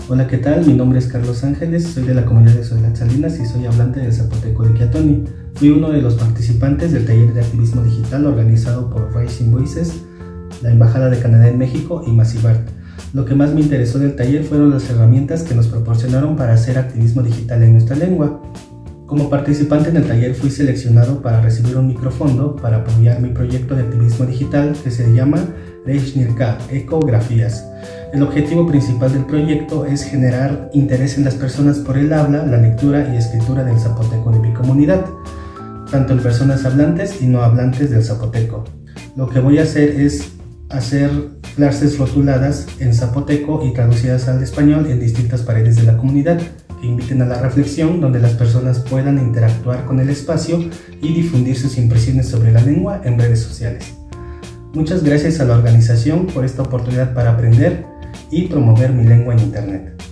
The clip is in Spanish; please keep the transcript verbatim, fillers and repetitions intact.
Hola, ¿qué tal? Mi nombre es Carlos Ángeles, soy de la comunidad de Soledad Salinas y soy hablante del zapoteco de Quiatoni. Fui uno de los participantes del taller de activismo digital organizado por Rising Voices, la Embajada de Canadá en México y Masivart. Lo que más me interesó del taller fueron las herramientas que nos proporcionaron para hacer activismo digital en nuestra lengua. Como participante en el taller fui seleccionado para recibir un microfondo para apoyar mi proyecto de activismo digital que se llama Reishnirka, Ecografías. El objetivo principal del proyecto es generar interés en las personas por el habla, la lectura y escritura del zapoteco de mi comunidad, tanto en personas hablantes y no hablantes del zapoteco. Lo que voy a hacer es hacer frases rotuladas en zapoteco y traducidas al español en distintas paredes de la comunidad, que inviten a la reflexión, donde las personas puedan interactuar con el espacio y difundir sus impresiones sobre la lengua en redes sociales. Muchas gracias a la organización por esta oportunidad para aprender y promover mi lengua en Internet.